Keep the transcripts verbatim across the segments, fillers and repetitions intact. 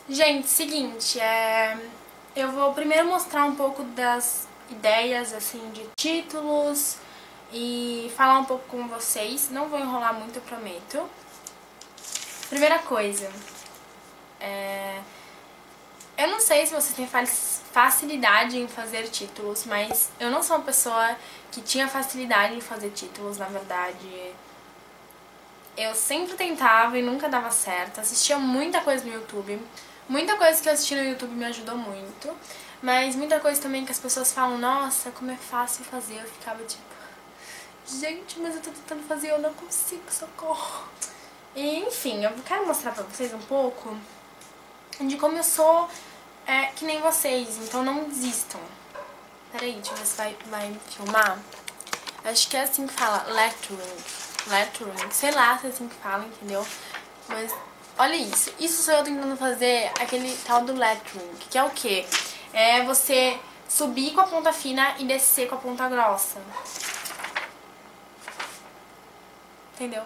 Gente, seguinte, é... eu vou primeiro mostrar um pouco das ideias, assim, de títulos e falar um pouco com vocês. Não vou enrolar muito, eu prometo. Primeira coisa, é... eu não sei se vocês têm facilidade em fazer títulos, mas eu não sou uma pessoa que tinha facilidade em fazer títulos, na verdade. Eu sempre tentava e nunca dava certo. Assistia muita coisa no YouTube. Muita coisa que eu assisti no YouTube me ajudou muito. Mas muita coisa também que as pessoas falam, nossa, como é fácil fazer. Eu ficava tipo, gente, mas eu tô tentando fazer e eu não consigo, socorro. E enfim, eu quero mostrar pra vocês um pouco de como eu sou é, que nem vocês. Então não desistam. Peraí, deixa eu ver se vai, vai filmar. Acho que é assim que fala, lettering. Lettering, sei lá se é assim que fala, entendeu? Mas olha isso, isso sou eu tentando fazer aquele tal do lettering, que é o quê? É você subir com a ponta fina e descer com a ponta grossa. Entendeu?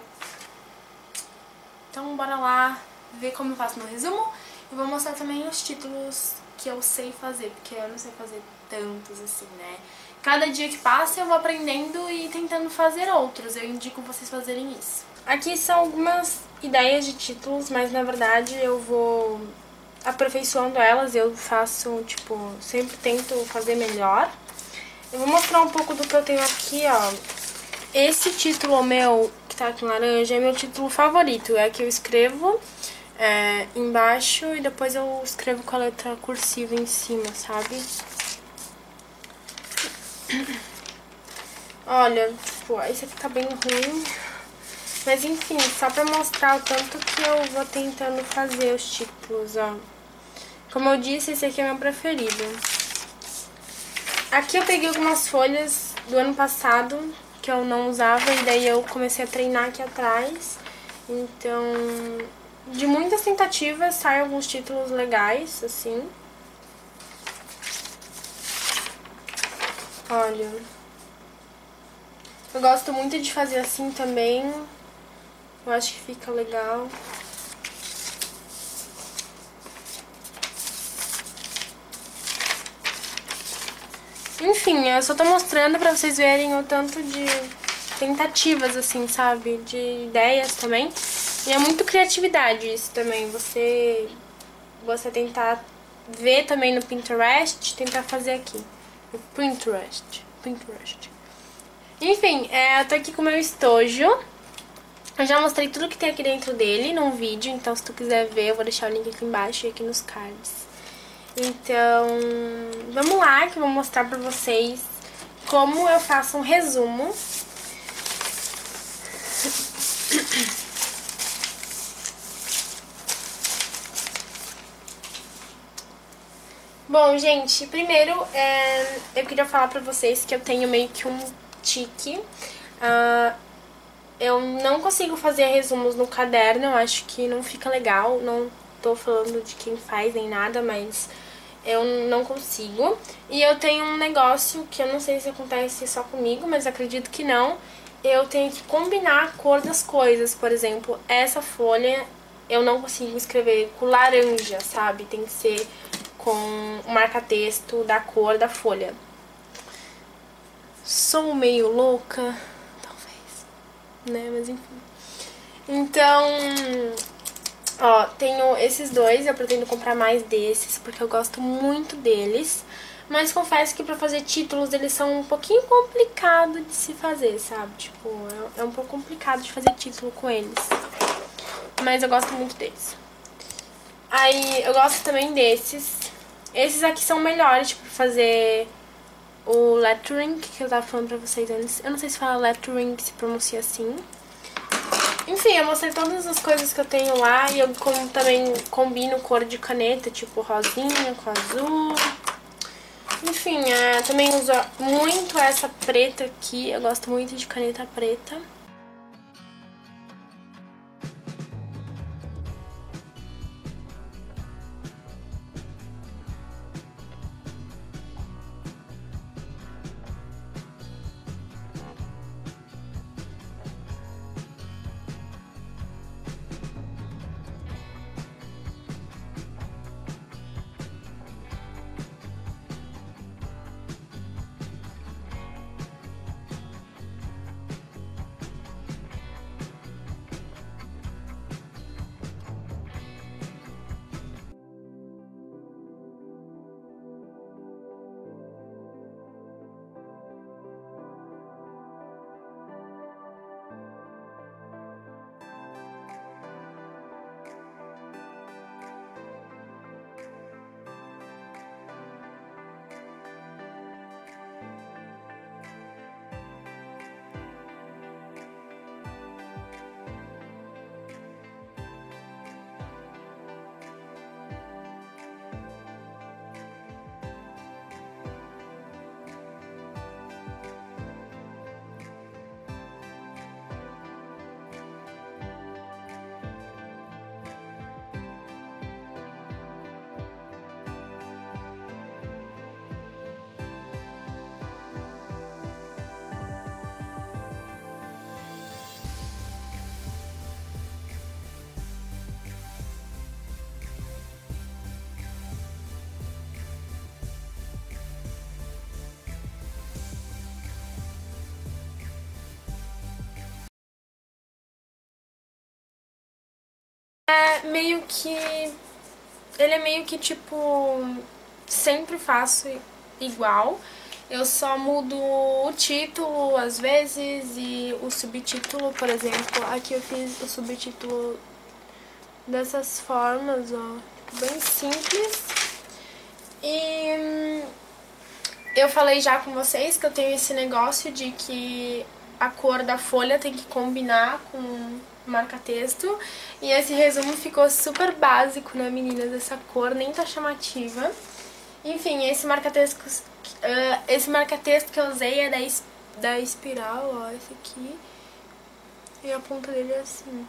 Então bora lá ver como eu faço meu resumo. E vou mostrar também os títulos que eu sei fazer, porque eu não sei fazer tantos assim, né? Cada dia que passa eu vou aprendendo e tentando fazer outros. Eu indico vocês fazerem isso. Aqui são algumas ideias de títulos, mas na verdade eu vou aperfeiçoando elas. Eu faço, tipo, sempre tento fazer melhor. Eu vou mostrar um pouco do que eu tenho aqui, ó. Esse título meu, que tá aqui em laranja, é meu título favorito. É que eu escrevo é, embaixo e depois eu escrevo com a letra cursiva em cima, sabe? Olha, tipo, esse aqui tá bem ruim. Mas enfim, só pra mostrar o tanto que eu vou tentando fazer os títulos, ó. Como eu disse, esse aqui é meu preferido. Aqui eu peguei algumas folhas do ano passado que eu não usava e daí eu comecei a treinar aqui atrás. Então, de muitas tentativas saem alguns títulos legais, assim. Olha, eu gosto muito de fazer assim também. Eu acho que fica legal. Enfim, eu só tô mostrando pra vocês verem o tanto de tentativas, assim, sabe? De ideias também. E é muito criatividade isso também. Você, você tentar ver também no Pinterest, tentar fazer aqui. No Pinterest. Pinterest. Enfim, é, eu tô aqui com o meu estojo. Eu já mostrei tudo que tem aqui dentro dele num vídeo, então se tu quiser ver, eu vou deixar o link aqui embaixo e aqui nos cards. Então, vamos lá que eu vou mostrar pra vocês como eu faço um resumo. Bom, gente, primeiro é, eu queria falar pra vocês que eu tenho meio que um tique. Uh, eu não consigo fazer resumos no caderno, eu acho que não fica legal. Não tô falando de quem faz nem nada, mas eu não consigo. E eu tenho um negócio que eu não sei se acontece só comigo, mas acredito que não. Eu tenho que combinar a cor das coisas. Por exemplo, essa folha eu não consigo escrever com laranja, sabe? Tem que ser com o marca-texto da cor da folha. Sou meio louca, talvez, né? Mas enfim. Então, ó, tenho esses dois, eu pretendo comprar mais desses, porque eu gosto muito deles. Mas confesso que pra fazer títulos eles são um pouquinho complicados de se fazer, sabe? Tipo, é um pouco complicado de fazer título com eles. Mas eu gosto muito deles. Aí, eu gosto também desses. Esses aqui são melhores, tipo, pra fazer o lettering, que eu tava falando pra vocês antes. Eu não sei se fala lettering, se pronuncia assim. Enfim, eu mostrei todas as coisas que eu tenho lá. E eu como, também combino cor de caneta, tipo rosinha com azul. Enfim, é, também uso muito essa preta aqui. Eu gosto muito de caneta preta. É meio que... Ele é meio que tipo... Sempre faço igual. Eu só mudo o título às vezes e o subtítulo, por exemplo. Aqui eu fiz o subtítulo dessas formas, ó. Bem simples. E eu falei já com vocês que eu tenho esse negócio de que a cor da folha tem que combinar com o marca-texto. E esse resumo ficou super básico, né, meninas? Essa cor nem tá chamativa. Enfim, esse marca-texto uh, esse marca-texto que eu usei é da, es da Espiral, ó, esse aqui. E a ponta dele é assim.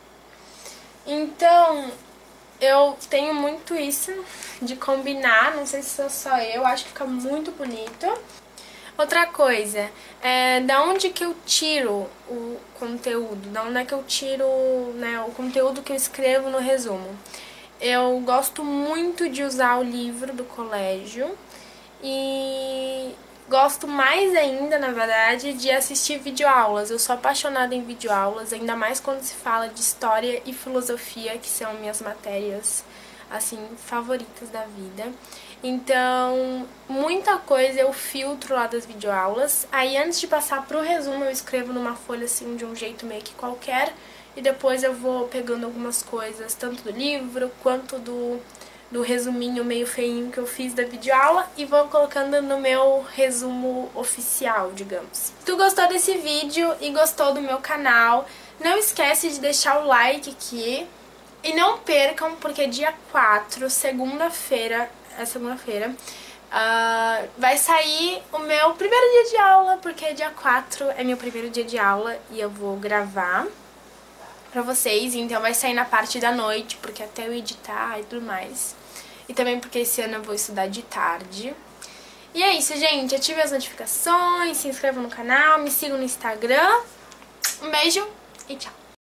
Então, eu tenho muito isso de combinar, não sei se sou só eu, acho que fica muito bonito. Outra coisa, é da onde que eu tiro o conteúdo, da onde é que eu tiro, né, o conteúdo que eu escrevo no resumo. Eu gosto muito de usar o livro do colégio e gosto mais ainda, na verdade, de assistir videoaulas. Eu sou apaixonada em videoaulas, ainda mais quando se fala de história e filosofia, que são minhas matérias, assim, favoritas da vida. Então, muita coisa eu filtro lá das videoaulas. Aí, antes de passar pro resumo, eu escrevo numa folha, assim, de um jeito meio que qualquer. E depois eu vou pegando algumas coisas, tanto do livro, quanto do, do resuminho meio feinho que eu fiz da videoaula, e vou colocando no meu resumo oficial, digamos. Se tu gostou desse vídeo e gostou do meu canal, não esquece de deixar o like aqui. E não percam, porque dia quatro, segunda-feira, é segunda-feira, uh, vai sair o meu primeiro dia de aula, porque dia quatro é meu primeiro dia de aula e eu vou gravar pra vocês, então vai sair na parte da noite, porque até eu editar e tudo mais. E também porque esse ano eu vou estudar de tarde. E é isso, gente. Ative as notificações, se inscrevam no canal, me sigam no Instagram. Um beijo e tchau!